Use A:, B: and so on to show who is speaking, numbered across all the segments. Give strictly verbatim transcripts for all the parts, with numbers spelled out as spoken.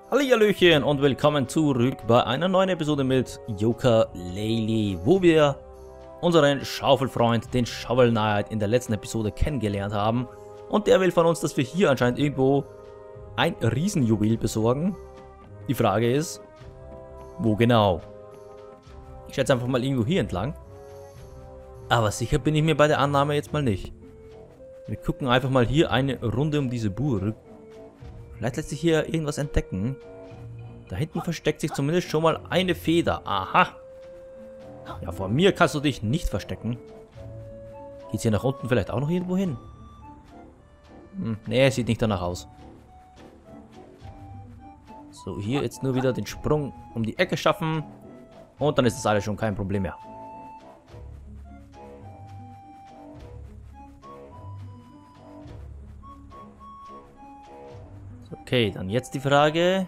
A: Hallihallöchen und willkommen zurück bei einer neuen Episode mit Yooka-Laylee, wo wir unseren Schaufelfreund, den Shovel Knight, in der letzten Episode kennengelernt haben. Und der will von uns, dass wir hier anscheinend irgendwo ein Riesenjuwel besorgen. Die Frage ist, wo genau? Ich schätze einfach mal irgendwo hier entlang. Aber sicher bin ich mir bei der Annahme jetzt mal nicht. Wir gucken einfach mal hier eine Runde um diese Burg. Vielleicht lässt sich hier irgendwas entdecken. Da hinten versteckt sich zumindest schon mal eine Feder. Aha. Ja, vor mir kannst du dich nicht verstecken. Geht's hier nach unten vielleicht auch noch irgendwo hin? Hm, nee, sieht nicht danach aus. So, hier jetzt nur wieder den Sprung um die Ecke schaffen. Und dann ist das alles schon kein Problem mehr. Okay, dann jetzt die Frage.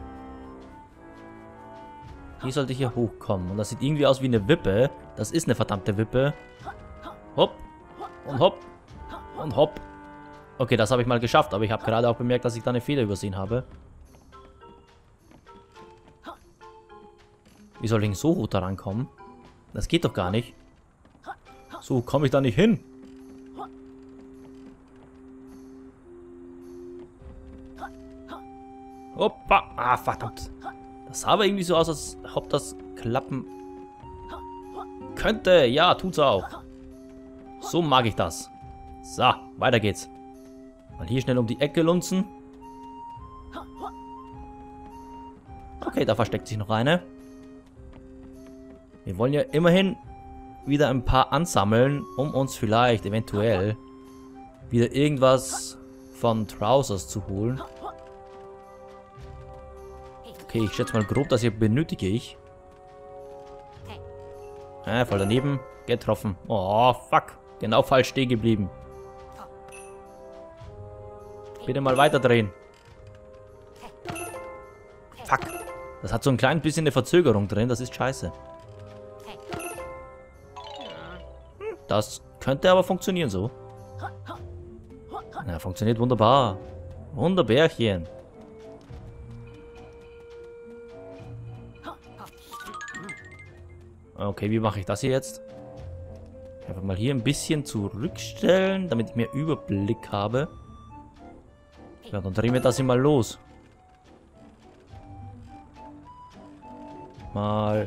A: Wie sollte ich hier hochkommen? Und das sieht irgendwie aus wie eine Wippe. Das ist eine verdammte Wippe. Hopp. Und hopp. Und hopp. Okay, das habe ich mal geschafft. Aber ich habe gerade auch bemerkt, dass ich da eine Feder übersehen habe. Wie soll ich denn so hoch da rankommen? Das geht doch gar nicht. So komme ich da nicht hin. Hoppa. Ah, verdammt. Das sah aber irgendwie so aus, als ob das klappen könnte. Ja, tut's auch. So mag ich das. So, weiter geht's. Mal hier schnell um die Ecke lunzen. Okay, da versteckt sich noch eine. Wir wollen ja immerhin wieder ein paar ansammeln, um uns vielleicht eventuell wieder irgendwas von Trousers zu holen. Okay, ich schätze mal grob, das hier benötige ich. Ah, voll daneben. Getroffen. Oh, fuck. Genau falsch stehen geblieben. Bitte mal weiterdrehen. Fuck. Das hat so ein klein bisschen eine Verzögerung drin. Das ist scheiße. Das könnte aber funktionieren so. Ja, funktioniert wunderbar. Wunderbärchen. Okay, wie mache ich das hier jetzt? Einfach mal hier ein bisschen zurückstellen, damit ich mehr Überblick habe. Ja, dann drehen wir das hier mal los. Mal.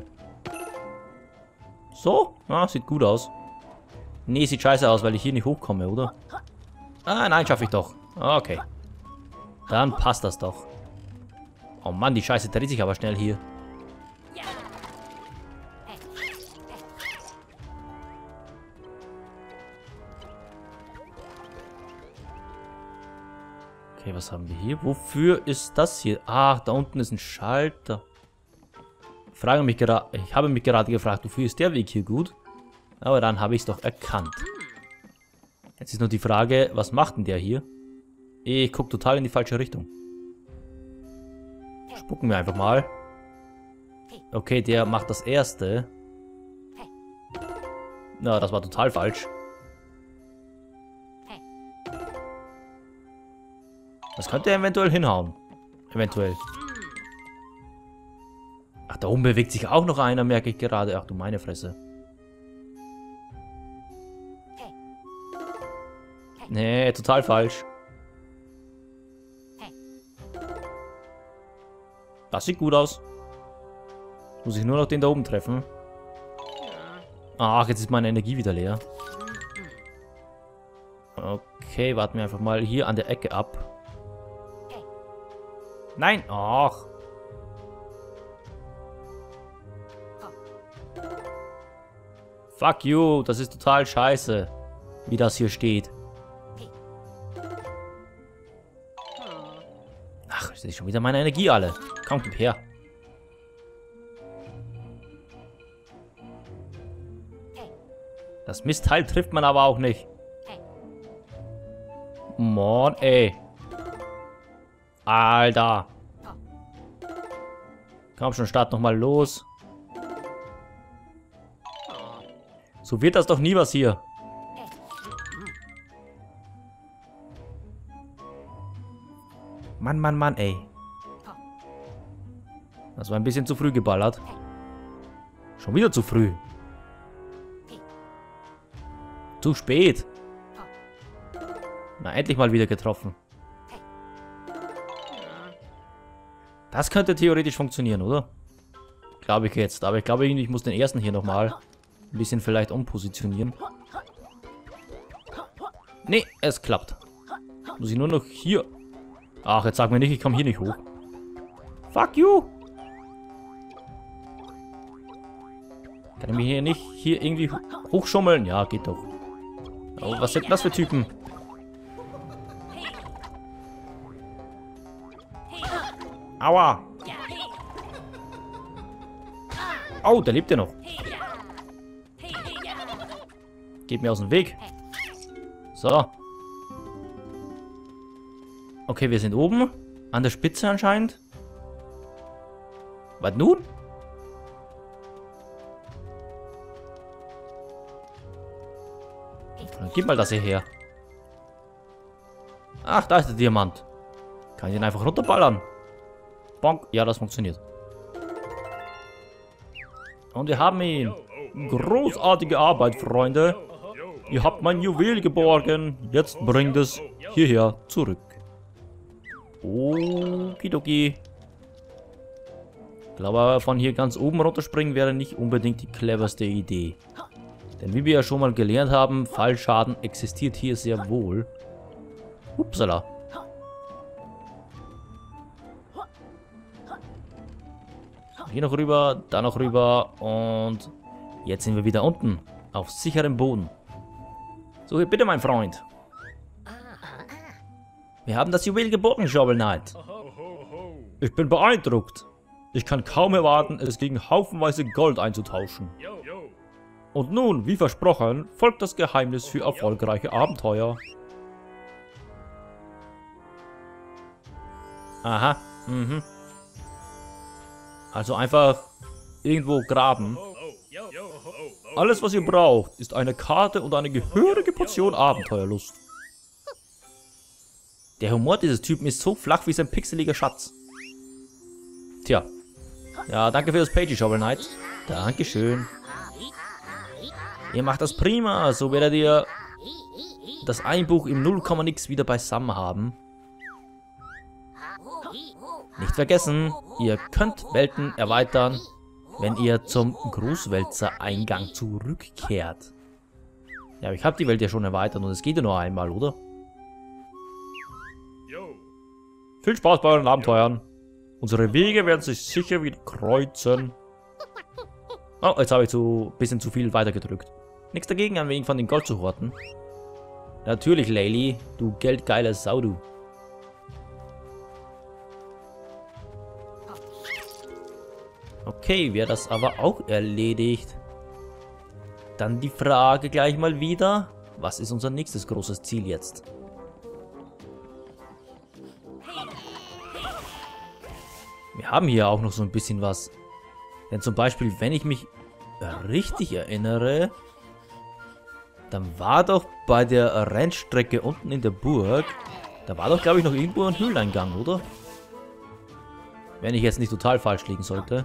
A: So? Ah, sieht gut aus. Nee, sieht scheiße aus, weil ich hier nicht hochkomme, oder? Ah, nein, schaffe ich doch. Okay. Dann passt das doch. Oh Mann, die Scheiße dreht sich aber schnell hier. Okay, was haben wir hier? Wofür ist das hier? Ach, da unten ist ein Schalter. Ich frage mich gerade, ich habe mich gerade gefragt, wofür ist der Weg hier gut? Aber dann habe ich es doch erkannt. Jetzt ist nur die Frage, was macht denn der hier? Ich gucke total in die falsche Richtung. Spucken wir einfach mal. Okay, der macht das erste. Na, das war total falsch. Das könnte er eventuell hinhauen. Eventuell. Ach, da oben bewegt sich auch noch einer, merke ich gerade. Ach du meine Fresse. Nee, total falsch. Das sieht gut aus. Jetzt muss ich nur noch den da oben treffen. Ach, jetzt ist meine Energie wieder leer. Okay, warten wir einfach mal hier an der Ecke ab. Nein! Ach! Fuck you! Das ist total scheiße, wie das hier steht. Ach, jetzt ist schon wieder meine Energie alle. Komm, gib her. Das Mistteil trifft man aber auch nicht. Mann, ey. Alter. Komm schon, start nochmal los. So wird das doch nie was hier. Mann, Mann, Mann, ey. Das war ein bisschen zu früh geballert. Schon wieder zu früh. Zu spät. Na, endlich mal wieder getroffen. Das könnte theoretisch funktionieren, oder? Glaube ich jetzt. Aber ich glaube, ich muss den ersten hier nochmal ein bisschen vielleicht umpositionieren. Nee, es klappt. Muss ich nur noch hier... Ach, jetzt sag mir nicht, ich komme hier nicht hoch. Fuck you! Kann ich mich hier nicht hier irgendwie hochschummeln? Ja, geht doch. Oh, was sind das für Typen? Aua! Oh, der lebt ja noch. Geht mir aus dem Weg. So. Okay, wir sind oben. An der Spitze anscheinend. Was nun? Dann gib mal das hier her. Ach, da ist der Diamant. Kann ich ihn einfach runterballern. Bonk. Ja, das funktioniert. Und wir haben ihn. Großartige Arbeit, Freunde. Ihr habt mein Juwel geborgen. Jetzt bringt es hierher zurück. Okidoki. Ich glaube, von hier ganz oben runterspringen wäre nicht unbedingt die cleverste Idee. Denn wie wir ja schon mal gelernt haben, Fallschaden existiert hier sehr wohl. Upsala. Hier noch rüber, da noch rüber und jetzt sind wir wieder unten, auf sicherem Boden. So, hier bitte, mein Freund. Wir haben das Juwel geborgen, Shovel Knight. Ich bin beeindruckt. Ich kann kaum erwarten, es gegen haufenweise Gold einzutauschen. Und nun, wie versprochen, folgt das Geheimnis für erfolgreiche Abenteuer. Aha, mhm. Also einfach irgendwo graben. Alles, was ihr braucht, ist eine Karte und eine gehörige Portion Abenteuerlust. Der Humor dieses Typen ist so flach wie sein pixeliger Schatz. Tja. Ja, danke für das Pagey, Shovel Knight. Dankeschön. Ihr macht das prima. So werdet ihr das Einbuch im null Komma nix wieder beisammen haben. Nicht vergessen, ihr könnt Welten erweitern, wenn ihr zum Großwälzer-Eingang zurückkehrt. Ja, aber ich habe die Welt ja schon erweitert und es geht ja nur einmal, oder? Viel Spaß bei euren Abenteuern. Unsere Wege werden sich sicher wieder kreuzen. Oh, jetzt habe ich so ein bisschen zu viel weitergedrückt. Nichts dagegen, ein wenig von den Gold zu horten. Natürlich, Laylee, du geldgeiler Sau, du. Okay, wäre das aber auch erledigt. Dann die Frage gleich mal wieder. Was ist unser nächstes großes Ziel jetzt? Wir haben hier auch noch so ein bisschen was. Denn zum Beispiel, wenn ich mich richtig erinnere, dann war doch bei der Rennstrecke unten in der Burg, da war doch, glaube ich, noch irgendwo ein Höhleingang, oder? Wenn ich jetzt nicht total falsch liegen sollte.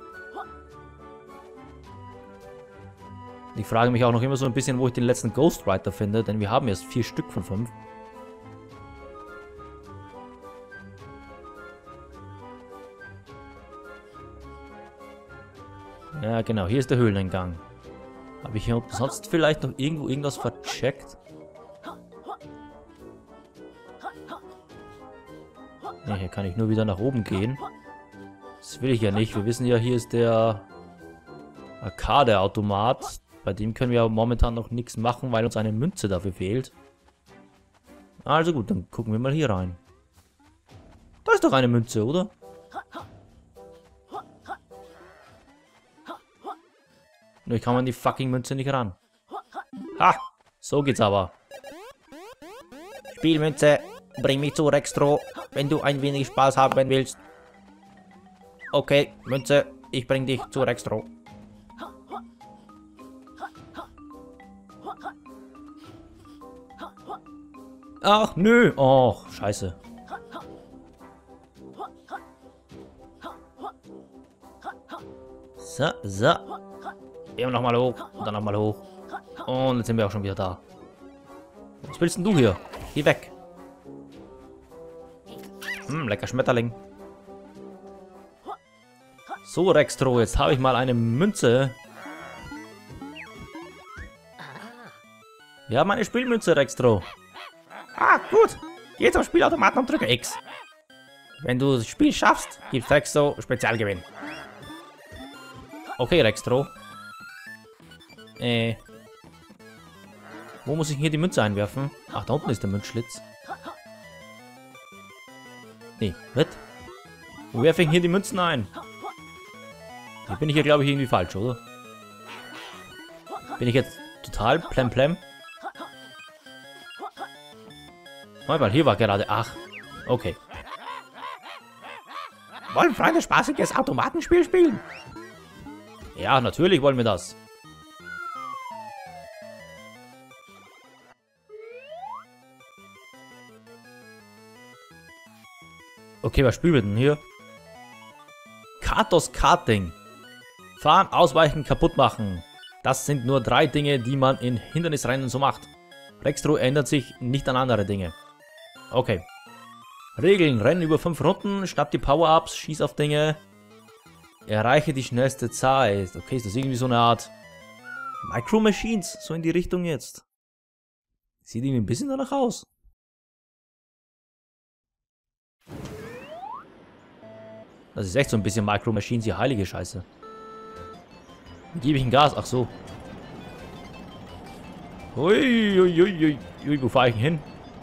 A: Ich frage mich auch noch immer so ein bisschen, wo ich den letzten Ghostwriter finde, denn wir haben erst vier Stück von fünf. Ja, genau, hier ist der Höhleneingang. Habe ich hier sonst vielleicht noch irgendwo irgendwas vercheckt? Ne, hier kann ich nur wieder nach oben gehen. Das will ich ja nicht. Wir wissen ja, hier ist der Arcade-Automat. Bei dem können wir momentan noch nichts machen, weil uns eine Münze dafür fehlt. Also gut, dann gucken wir mal hier rein. Da ist doch eine Münze, oder? Nur ich kann an die fucking Münze nicht ran. Ha! So geht's aber. Spielmünze, bring mich zu Rextro, wenn du ein wenig Spaß haben willst. Okay, Münze, ich bring dich zu Rextro. Ach, nö. Och, scheiße. So, so. Eben nochmal hoch und dann nochmal hoch. Und jetzt sind wir auch schon wieder da. Was willst denn du hier? Geh weg. Hm, lecker Schmetterling. So, Rextro, jetzt habe ich mal eine Münze. Wir haben eine Spielmünze, Rextro. Ah, gut. Geh zum Spielautomaten und drücke X. Wenn du das Spiel schaffst, gibt Rextro Spezialgewinn. Okay, Rextro. Äh. Wo muss ich hier die Münze einwerfen? Ach, da unten ist der Münzschlitz. Nee, was? Wo werfe ich hier die Münzen ein? Hier bin ich hier, glaube ich, irgendwie falsch, oder? Bin ich jetzt total plemplem? Mal, hier war gerade... Ach, okay. Wollen Freunde spaßiges Automatenspiel spielen? Ja, natürlich wollen wir das. Okay, was spielen wir denn hier? Katos Karting. Fahren, ausweichen, kaputt machen. Das sind nur drei Dinge, die man in Hindernisrennen so macht. Rextro ändert sich nicht an andere Dinge. Okay. Regeln. Rennen über fünf Runden, schnapp die Power-Ups, schieß auf Dinge. Erreiche die schnellste Zeit. Okay, ist das irgendwie so eine Art Micro Machines? So in die Richtung jetzt. Sieht irgendwie ein bisschen danach aus. Das ist echt so ein bisschen Micro Machines, die heilige Scheiße. Wie gebe ich ein Gas? Ach so. Ui, ui, ui, ui, ui, wo fahre ich denn hin?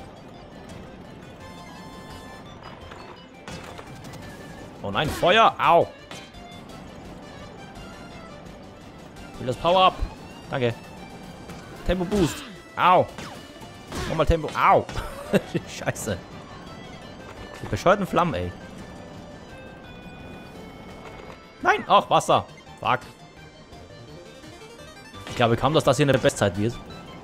A: Oh nein, Feuer! Au! Ich will das Power-Up. Danke. Tempo Boost. Au! Nochmal Tempo. Au! Scheiße. Die bescheuerten Flammen, ey. Nein! Ach, Wasser. Fuck. Ich glaube kaum, dass das hier eine Bestzeit wird.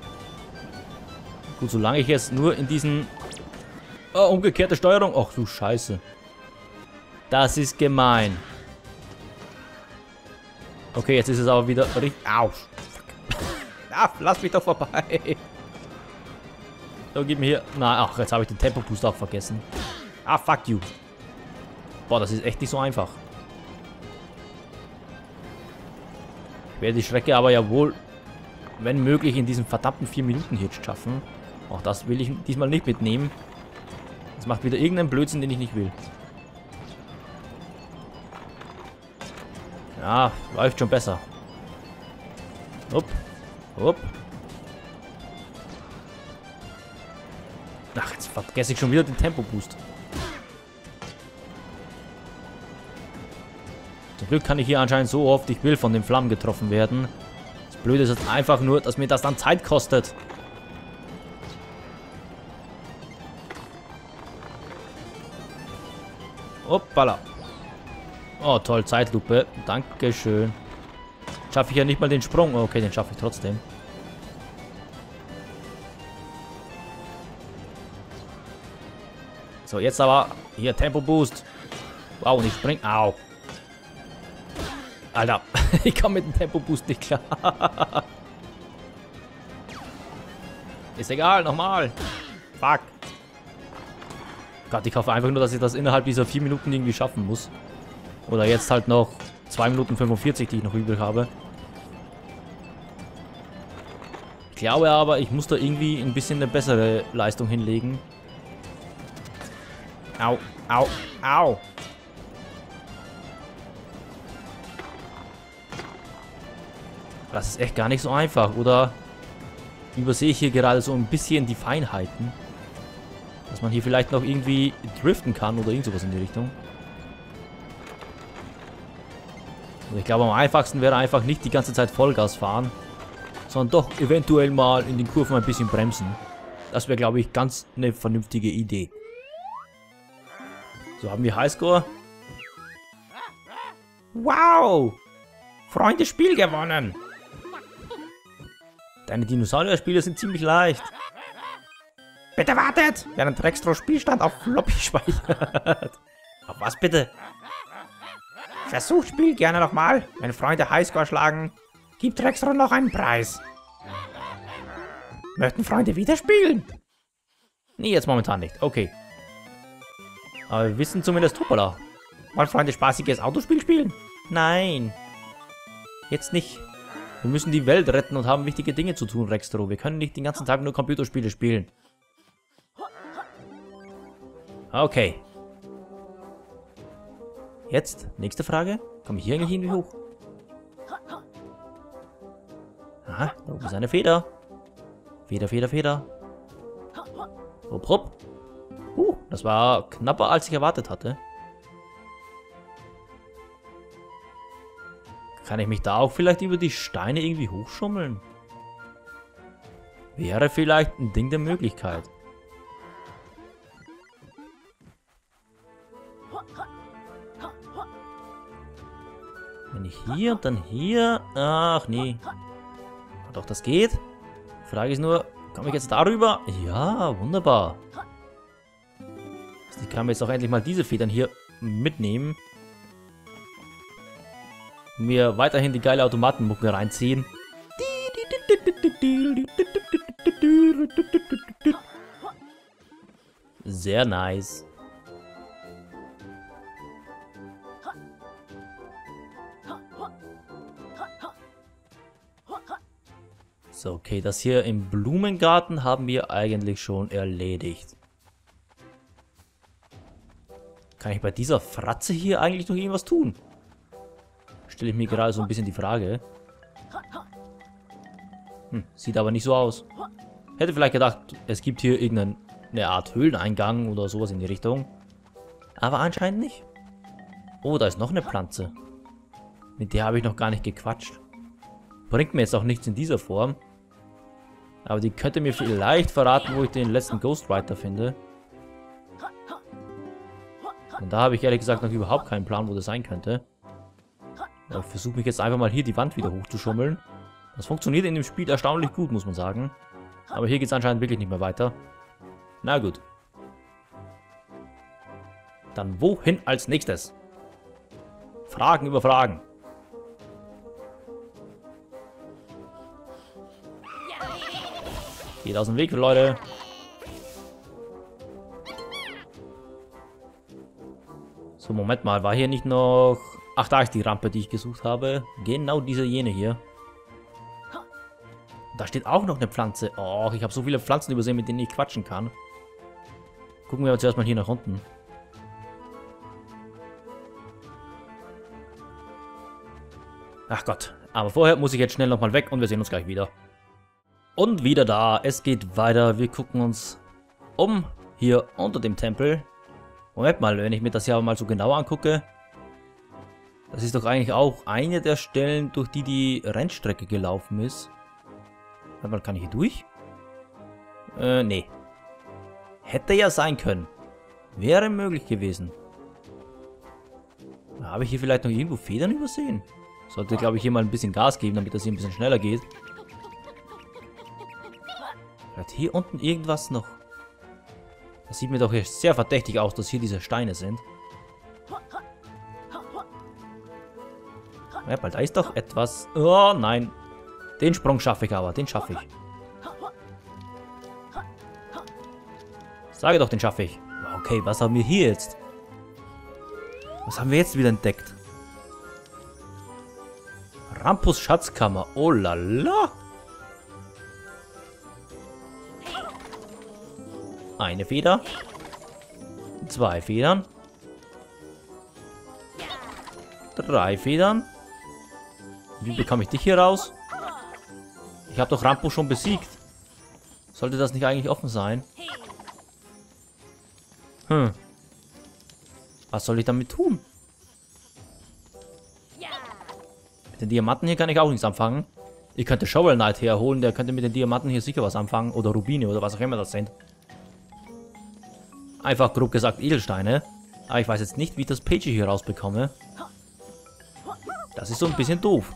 A: Gut, solange ich jetzt nur in diesen... Oh, umgekehrte Steuerung. Ach du Scheiße. Das ist gemein. Okay, jetzt ist es aber wieder richtig... Au. Fuck. Ah, lass mich doch vorbei. So, gib mir hier... Na, ach, jetzt habe ich den Tempo-Boost auch vergessen. Ah, fuck you. Boah, das ist echt nicht so einfach. Ich werde die Strecke aber ja wohl, wenn möglich, in diesen verdammten vier Minuten hier schaffen. Auch das will ich diesmal nicht mitnehmen. Das macht wieder irgendeinen Blödsinn, den ich nicht will. Ja, läuft schon besser. Upp. Upp. Ach, jetzt vergesse ich schon wieder den Tempo-Boost. Zum Glück kann ich hier anscheinend so oft ich will von den Flammen getroffen werden. Das Blöde ist jetzt einfach nur, dass mir das dann Zeit kostet. Hoppala. Oh, toll, Zeitlupe. Dankeschön. Schaffe ich ja nicht mal den Sprung. Okay, den schaffe ich trotzdem. So, jetzt aber hier Tempo Boost. Wow, und ich spring. Au. Alter, ich komme mit dem Tempo Boost nicht klar. Ist egal, nochmal. Fuck. Gott, ich hoffe einfach nur, dass ich das innerhalb dieser vier Minuten irgendwie schaffen muss. Oder jetzt halt noch zwei Minuten fünfundvierzig, die ich noch übrig habe. Ich glaube aber, ich muss da irgendwie ein bisschen eine bessere Leistung hinlegen. Au, au, au. Das ist echt gar nicht so einfach, oder? Übersehe ich hier gerade so ein bisschen die Feinheiten. Dass man hier vielleicht noch irgendwie driften kann oder irgend sowas in die Richtung. Also ich glaube, am einfachsten wäre einfach nicht die ganze Zeit Vollgas fahren, sondern doch eventuell mal in den Kurven ein bisschen bremsen. Das wäre, glaube ich, ganz eine vernünftige Idee. So, haben wir Highscore. Wow! Freunde, Spiel gewonnen! Deine Dinosaurier-Spiele sind ziemlich leicht. Bitte wartet! Während Rextro Spielstand auf Floppy speichert. Auf was bitte?
B: Versuch Spiel gerne nochmal. Wenn Freunde Highscore schlagen, gibt Rexro noch einen Preis. Möchten Freunde wieder spielen?
A: Nee, jetzt momentan nicht. Okay. Aber wir wissen zumindest, hoppala.
B: Wollen Freunde spaßiges Autospiel spielen?
A: Nein. Jetzt nicht. Wir müssen die Welt retten und haben wichtige Dinge zu tun, Rextro. Wir können nicht den ganzen Tag nur Computerspiele spielen. Okay. Jetzt, nächste Frage. Komme ich hier eigentlich irgendwie hoch? Aha, da oben ist eine Feder. Feder, Feder, Feder. Hopp, hopp. Uh, das war knapper, als ich erwartet hatte. Kann ich mich da auch vielleicht über die Steine irgendwie hochschummeln? Wäre vielleicht ein Ding der Möglichkeit. Wenn ich hier und dann hier... Ach nee. Doch, das geht. Frage ist nur, komme ich jetzt darüber? Ja, wunderbar. Ich kann mir jetzt auch endlich mal diese Federn hier mitnehmen. Mir weiterhin die geile Automatenmucke reinziehen. Sehr nice. So, okay, das hier im Blumengarten haben wir eigentlich schon erledigt. Kann ich bei dieser Fratze hier eigentlich noch irgendwas tun? Stelle ich mir gerade so ein bisschen die Frage. Hm, sieht aber nicht so aus. Hätte vielleicht gedacht, es gibt hier irgendeine Art Höhleneingang oder sowas in die Richtung. Aber anscheinend nicht. Oh, da ist noch eine Pflanze. Mit der habe ich noch gar nicht gequatscht. Bringt mir jetzt auch nichts in dieser Form. Aber die könnte mir vielleicht verraten, wo ich den letzten Ghostwriter finde. Und da habe ich ehrlich gesagt noch überhaupt keinen Plan, wo das sein könnte. Aber ich versuche mich jetzt einfach mal hier die Wand wieder hochzuschummeln. Das funktioniert in dem Spiel erstaunlich gut, muss man sagen. Aber hier geht es anscheinend wirklich nicht mehr weiter. Na gut. Dann wohin als nächstes? Fragen über Fragen. Geht aus dem Weg, Leute. So, Moment mal. War hier nicht noch... Ach, da ist die Rampe, die ich gesucht habe. Genau diese jene hier. Da steht auch noch eine Pflanze. Oh, ich habe so viele Pflanzen übersehen, mit denen ich quatschen kann. Gucken wir aber zuerst mal hier nach unten. Ach Gott. Aber vorher muss ich jetzt schnell nochmal weg und wir sehen uns gleich wieder. Und wieder da. Es geht weiter. Wir gucken uns um. Hier unter dem Tempel. Moment mal, wenn ich mir das hier mal so genau angucke. Das ist doch eigentlich auch eine der Stellen, durch die die Rennstrecke gelaufen ist. Warte mal, kann ich hier durch? Äh, nee. Hätte ja sein können. Wäre möglich gewesen. Habe ich hier vielleicht noch irgendwo Federn übersehen? Sollte, glaube ich, hier mal ein bisschen Gas geben, damit das hier ein bisschen schneller geht. Vielleicht hier unten irgendwas noch. Das sieht mir doch jetzt sehr verdächtig aus, dass hier diese Steine sind. Ja, bald da ist doch etwas. Oh, nein. Den Sprung schaffe ich aber. Den schaffe ich. Sage doch, den schaffe ich. Okay, was haben wir hier jetzt? Was haben wir jetzt wieder entdeckt? Rampus Schatzkammer. Oh la la. Eine Feder. Zwei Federn. Drei Federn. Wie bekomme ich dich hier raus? Ich habe doch Rampus schon besiegt. Sollte das nicht eigentlich offen sein? Hm. Was soll ich damit tun? Mit den Diamanten hier kann ich auch nichts anfangen. Ich könnte Shovel Knight herholen, der könnte mit den Diamanten hier sicher was anfangen. Oder Rubine oder was auch immer das sind. Einfach grob gesagt Edelsteine. Aber ich weiß jetzt nicht, wie ich das Pagey hier rausbekomme. Das ist so ein bisschen doof.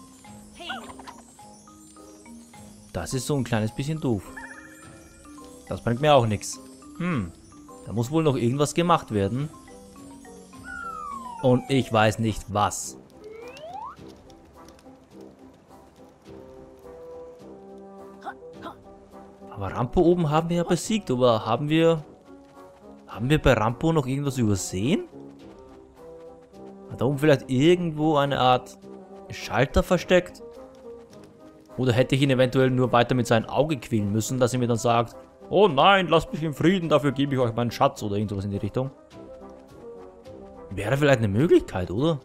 A: Das ist so ein kleines bisschen doof. Das bringt mir auch nichts. Hm. Da muss wohl noch irgendwas gemacht werden. Und ich weiß nicht was. Aber Rampo oben haben wir ja besiegt, aber haben wir... Haben wir bei Rampo noch irgendwas übersehen? Hat da oben vielleicht irgendwo eine Art Schalter versteckt? Oder hätte ich ihn eventuell nur weiter mit seinem Auge quälen müssen, dass er mir dann sagt, oh nein, lasst mich in Frieden, dafür gebe ich euch meinen Schatz oder irgendwas in die Richtung. Wäre vielleicht eine Möglichkeit, oder?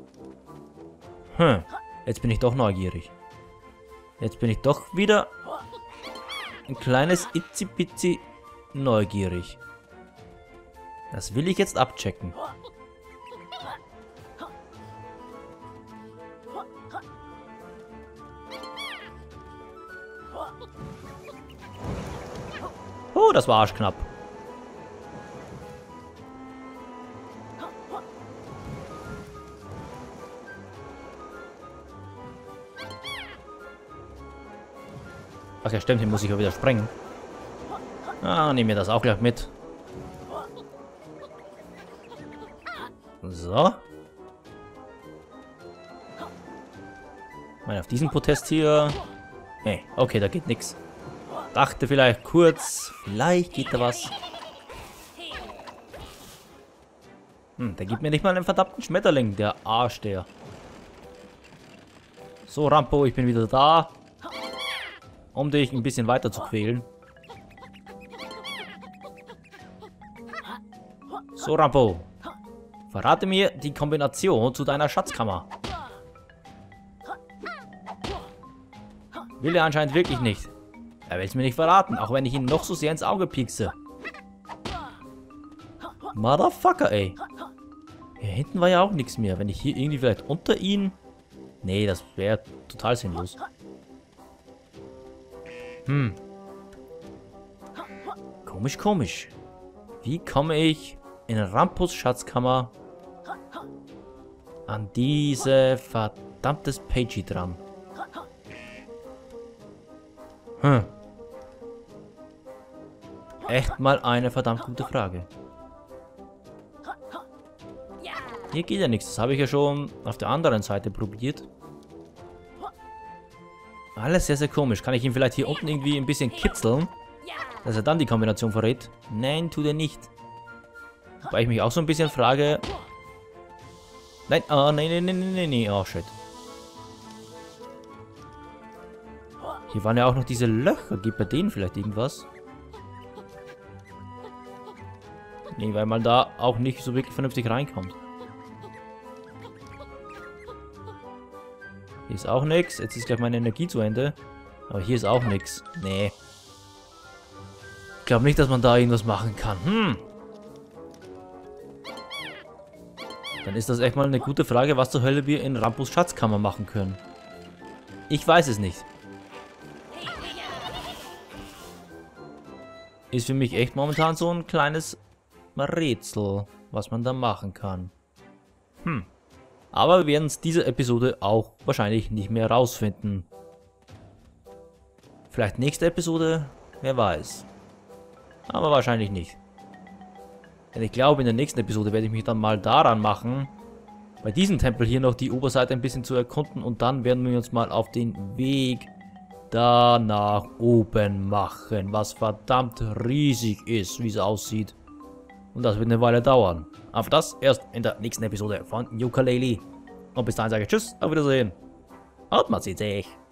A: Hm, jetzt bin ich doch neugierig. Jetzt bin ich doch wieder ein kleines Itzi-Pitzi neugierig. Das will ich jetzt abchecken. Oh, das war arschknapp. Ach ja, stimmt, hier muss ich ja wieder sprengen. Ah, nehmen wir das auch gleich mit. So. Mal auf diesen Protest hier. Nee, okay, da geht nichts. Dachte vielleicht kurz, vielleicht geht da was. Hm, der gibt mir nicht mal einen verdammten Schmetterling, der Arsch der. So, Rampo, ich bin wieder da. Um dich ein bisschen weiter zu quälen. So, Rampo. Verrate mir die Kombination zu deiner Schatzkammer. Will er anscheinend wirklich nicht. Er will es mir nicht verraten, auch wenn ich ihn noch so sehr ins Auge piekse. Motherfucker, ey. Hier hinten war ja auch nichts mehr. Wenn ich hier irgendwie vielleicht unter ihn... Nee, das wäre total sinnlos. Hm. Komisch, komisch. Wie komme ich in Rampos Schatzkammer an diese verdammtes Pagey dran? Hm. Echt mal eine verdammt gute Frage. Hier geht ja nichts. Das habe ich ja schon auf der anderen Seite probiert. Alles sehr, sehr komisch. Kann ich ihn vielleicht hier unten irgendwie ein bisschen kitzeln? Dass er dann die Kombination verrät? Nein, tut er nicht. Wobei ich mich auch so ein bisschen frage... Nein, oh, nein, nein, nein, nein, nein, oh, shit. Hier waren ja auch noch diese Löcher. Gibt bei denen vielleicht irgendwas? Nee, weil man da auch nicht so wirklich vernünftig reinkommt. Hier ist auch nichts. Jetzt ist gleich meine Energie zu Ende. Aber hier ist auch nichts. Nee. Ich glaube nicht, dass man da irgendwas machen kann. Hm. Dann ist das echt mal eine gute Frage, was zur Hölle wir in Rampos Schatzkammer machen können. Ich weiß es nicht. Ist für mich echt momentan so ein kleines Rätsel, was man da machen kann. Hm. Aber wir werden es diese Episode auch wahrscheinlich nicht mehr rausfinden. Vielleicht nächste Episode? Wer weiß. Aber wahrscheinlich nicht. Denn ich glaube, in der nächsten Episode werde ich mich dann mal daran machen, bei diesem Tempel hier noch die Oberseite ein bisschen zu erkunden. Und dann werden wir uns mal auf den Weg da nach oben machen. Was verdammt riesig ist, wie es aussieht. Und das wird eine Weile dauern. Aber das erst in der nächsten Episode von Yooka-Laylee. Und bis dahin sage ich Tschüss, auf Wiedersehen. Und man sieht sich.